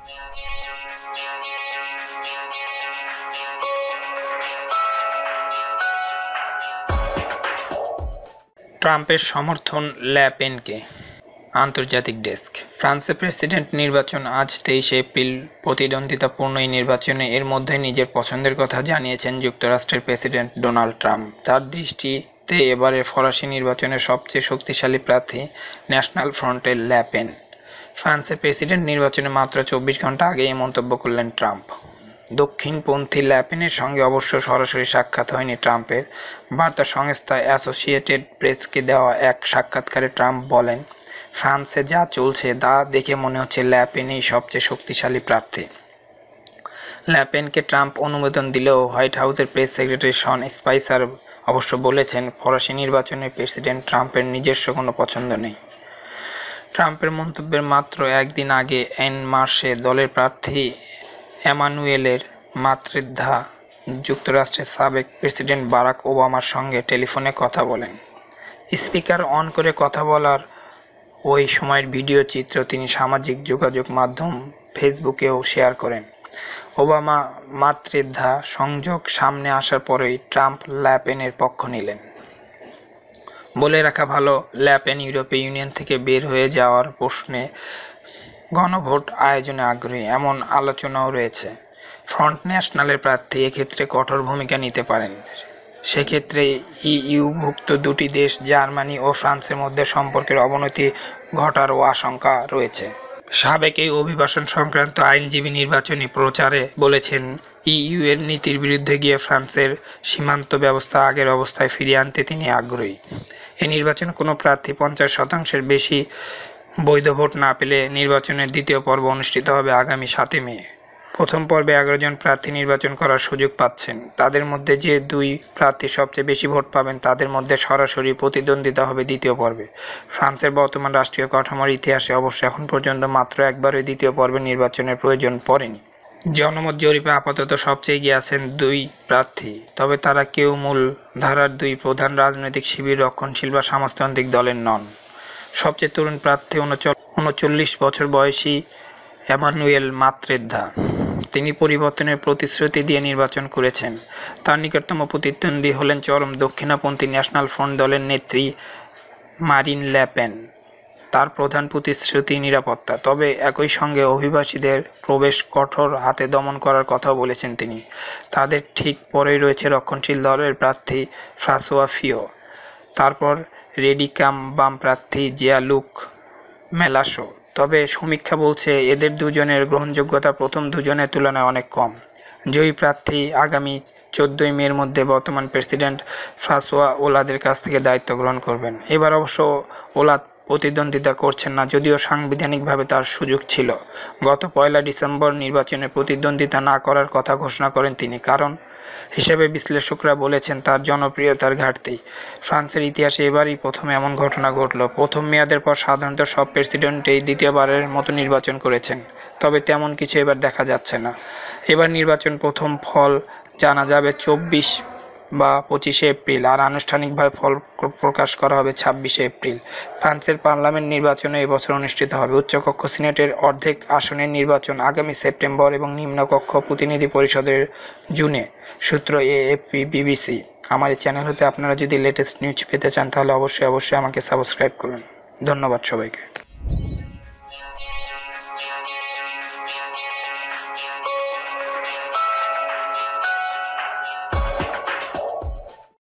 ট্রাম্পের সমর্থন লে পেনকে। আন্তর্জাতিক ডেস্ক। ফ্রান্সের প্রেসিডেন্ট নির্বাচন আজ 23 এপ্রিল। প্রতিদ্বন্দ্বিতাপূর্ণ এই নির্বাচনে এর মধ্যে নিজের পছন্দের কথা জানিয়েছেন যুক্তরাষ্ট্রের প্রেসিডেন্ট ডোনাল্ড ট্রাম্প। তার দৃষ্টিতে এবারের ফরাসি নির্বাচনের সবচেয়ে শক্তিশালী প্রার্থী ন্যাশনাল ফ্রন্টের লে পেন। ফ্রান্সের প্রেসিডেন্ট নির্বাচনে মাত্র 24 ঘন্টা আগে এই মন্তব্য করলেন ট্রাম্প। দক্ষিণপন্থী লে পেনের সঙ্গে অবশ্য সরাসরি সাক্ষাৎ হয়নি ট্রাম্পের। বার্তা সংস্থা অ্যাসোসিয়েটেড প্রেসকে দেওয়া এক সাক্ষাৎকারে ট্রাম্প বলেন, ফ্রান্সে যা চলছে তা দেখে মনে হচ্ছে লে পেনই সবচেয়ে শক্তিশালী প্রার্থী। লে পেনকে ট্রাম্প অনুমোদন দিলেও হোয়াইট হাউসের প্রেস সেক্রেটারি শন স্পাইসার অবশ্য বলেছেন, ফরাসি নির্বাচনে প্রেসিডেন্ট ট্রাম্পের নিজস্ব কোনো পছন্দ নেই। ট্রাম্পের মন্তব্যের মাত্র একদিন আগে এন মার্চে দলের প্রার্থী এমানুয়েলের মাতৃদ্ধা যুক্তরাষ্ট্রের সাবেক প্রেসিডেন্ট বারাক ওবামার সঙ্গে টেলিফোনে কথা বলেন। স্পিকার অন করে কথা বলার ওই সময়ের ভিডিও চিত্র তিনি সামাজিক যোগাযোগ মাধ্যম ফেসবুকেও শেয়ার করেন। ওবামা মাতৃদ্ধা সংযোগ সামনে আসার পরেই ট্রাম্প লে পেনের পক্ষ নিলেন। বলে রাখা ভালো, লে পেন ইউরোপীয় ইউনিয়ন থেকে বের হয়ে যাওয়ার প্রশ্নে গণভোট আয়োজনে আগ্রহী, এমন আলোচনাও রয়েছে। ফ্রন্ট ন্যাশনালের প্রার্থী এক্ষেত্রে কঠোর ভূমিকা নিতে পারেন। সেক্ষেত্রে ইইউভুক্ত দুটি দেশ জার্মানি ও ফ্রান্সের মধ্যে সম্পর্কের অবনতি ঘটারও আশঙ্কা রয়েছে। সাবেক এই অভিবাসন সংক্রান্ত আইনজীবী নির্বাচনী প্রচারে বলেছেন, ইইউ এর নীতির বিরুদ্ধে গিয়ে ফ্রান্সের সীমান্ত ব্যবস্থা আগের অবস্থায় ফিরিয়ে আনতে তিনি আগ্রহী। এই নির্বাচনে কোনো প্রার্থী 50% বেশি বৈধ ভোট না পেলে নির্বাচনের দ্বিতীয় পর্ব অনুষ্ঠিত হবে আগামী 7 মে। প্রথম পর্বে 11 জন প্রার্থী নির্বাচন করার সুযোগ পাচ্ছেন। তাদের মধ্যে যে দুই প্রার্থী সবচেয়ে বেশি ভোট পাবেন তাদের মধ্যে সরাসরি প্রতিদ্বন্দ্বিতা হবে দ্বিতীয় পর্বে। ফ্রান্সের বর্তমান রাষ্ট্রীয় কাঠামোর ইতিহাসে অবশ্য এখন পর্যন্ত মাত্র একবারই দ্বিতীয় পর্বে নির্বাচনের প্রয়োজন পড়েনি। জনমত জরিপে আপাতত সবচেয়ে এগিয়ে আছেন দুই প্রার্থী, তবে তারা কেউ মূল ধারার দুই প্রধান রাজনৈতিক শিবির রক্ষণশীল বা সমাজতান্ত্রিক দলের নন। সবচেয়ে তরুণ প্রার্থী 39 বছর বয়সী এমানুয়েল মাতৃদ্ধা। তিনি পরিবর্তনের প্রতিশ্রুতি দিয়ে নির্বাচন করেছেন। তার নিকটতম প্রতিদ্বন্দ্বী হলেন চরম দক্ষিণপন্থী ন্যাশনাল ফ্রন্ট দলের নেত্রী মারিন লে পেন। তার প্রধান প্রতিশ্রুতি নিরাপত্তা, তবে একই সঙ্গে অভিবাসীদের প্রবেশ কঠোর হাতে দমন করার কথাও বলেছেন তিনি। তাদের ঠিক পরেই রয়েছে রক্ষণশীল দলের প্রার্থী ফ্রাঁসোয়া ফিয়ো, তারপর রেডিকাম বাম প্রার্থী জিয়া-লুক মেলাশো। তবে সমীক্ষা বলছে এদের দুজনের গ্রহণযোগ্যতা প্রথম দুজনের তুলনায় অনেক কম। জয়ী প্রার্থী আগামী 14 মের মধ্যে বর্তমান প্রেসিডেন্ট ফ্রাঁসোয়া ওলাদের কাছ থেকে দায়িত্ব গ্রহণ করবেন। এবার অবশ্য ওলাদ প্রতিদ্বন্দ্বিতা করছেন না, যদিও সাংবিধানিকভাবে তার সুযোগ ছিল। গত 1 ডিসেম্বর নির্বাচনে প্রতিদ্বন্দ্বিতা না করার কথা ঘোষণা করেন তিনি, কারণ হিসেবে বিশ্লেষকরা বলেছেন তার জনপ্রিয়তার ঘাটতি। ফ্রান্সের ইতিহাসে এবারই প্রথম এমন ঘটনা ঘটল। প্রথম মেয়াদের পর সাধারণত সব প্রেসিডেন্টই দ্বিতীয়বারের মতো নির্বাচন করেছেন, তবে তেমন কিছু এবার দেখা যাচ্ছে না। এবার নির্বাচন প্রথম ফল জানা যাবে 24 বা 25 এপ্রিল, আর আনুষ্ঠানিকভাবে ফল প্রকাশ করা হবে 26 এপ্রিল। ফ্রান্সের পার্লামেন্ট নির্বাচনে এবছর অনুষ্ঠিত হবে। উচ্চকক্ষ সিনেটের অর্ধেক আসনের নির্বাচন আগামী সেপ্টেম্বর এবং নিম্নকক্ষ প্রতিনিধি পরিষদের জুনে। সূত্র এএফপি, বিবিসি। আমার এই চ্যানেল হতে আপনারা যদি লেটেস্ট নিউজ পেতে চান তাহলে অবশ্যই আমাকে সাবস্ক্রাইব করুন। ধন্যবাদ সবাইকে।